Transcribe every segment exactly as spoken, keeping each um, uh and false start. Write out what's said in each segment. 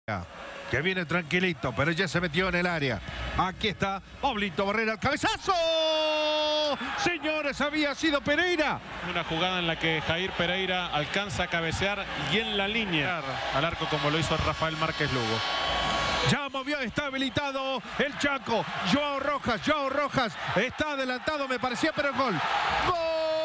Que viene tranquilito, pero ya se metió en el área. Aquí está Pablito Barrera, el cabezazo. Señores, había sido Pereira. Una jugada en la que Jair Pereira alcanza a cabecear y en la línea al arco como lo hizo Rafael Márquez Lugo. Ya movió, está habilitado el Chaco. Joao Rojas, Joao Rojas está adelantado, me parecía, pero el gol. ¡Gol!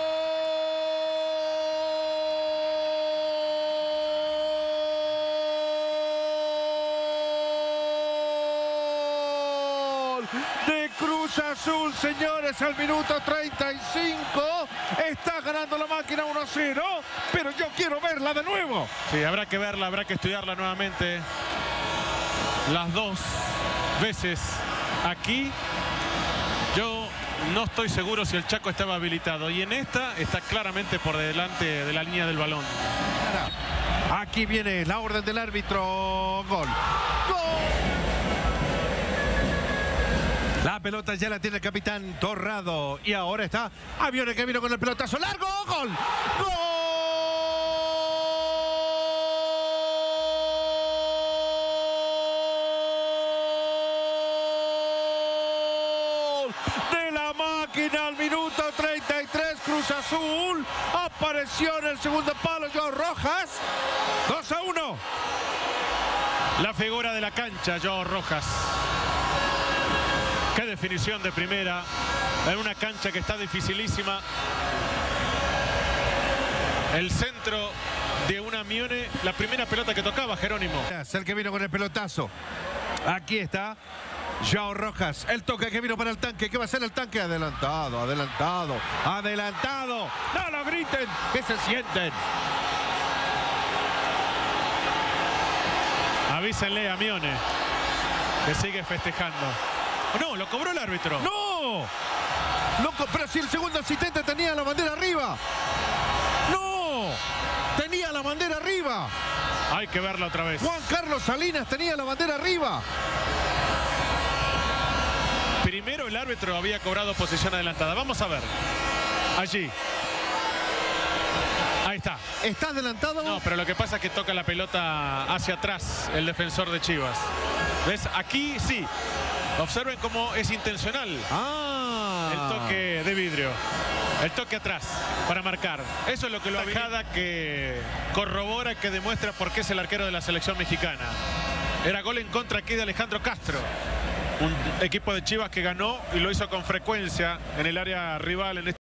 De Cruz Azul, señores, al minuto treinta y cinco. Está ganando la máquina uno a cero, pero yo quiero verla de nuevo. Sí, habrá que verla, habrá que estudiarla nuevamente. Las dos veces aquí, yo no estoy seguro si el Chaco estaba habilitado. Y en esta está claramente por delante de la línea del balón. Aquí viene la orden del árbitro. Gol. ¡Gol! La pelota ya la tiene el capitán Torrado. Y ahora está Aviones que vino con el pelotazo largo. ¡Gol! ¡Gol! De la máquina al minuto treinta y tres. Cruz Azul apareció en el segundo palo. Joao Rojas. dos a uno. La figura de la cancha, Joao Rojas. Qué definición de primera en una cancha que está dificilísima. El centro de una Mione, la primera pelota que tocaba Jerónimo. Es el que vino con el pelotazo. Aquí está Joao Rojas. El toque que vino para el tanque. ¿Qué va a hacer el tanque? Adelantado, adelantado, adelantado. No lo griten, que se sienten. Avísenle a Mione, que sigue festejando. No, lo cobró el árbitro. ¡No! Loco, pero si el segundo asistente tenía la bandera arriba. ¡No! Tenía la bandera arriba. Hay que verla otra vez. Juan Carlos Salinas tenía la bandera arriba. Primero el árbitro había cobrado posición adelantada. Vamos a ver. Allí. Ahí está. ¿Está adelantado? No, pero lo que pasa es que toca la pelota hacia atrás el defensor de Chivas. ¿Ves? Aquí sí. Observen cómo es intencional Ah. el toque de vidrio. El toque atrás para marcar. Eso es lo que lo habilita, que corrobora, que demuestra por qué es el arquero de la selección mexicana. Era gol en contra aquí de Alejandro Castro. Un equipo de Chivas que ganó y lo hizo con frecuencia en el área rival en este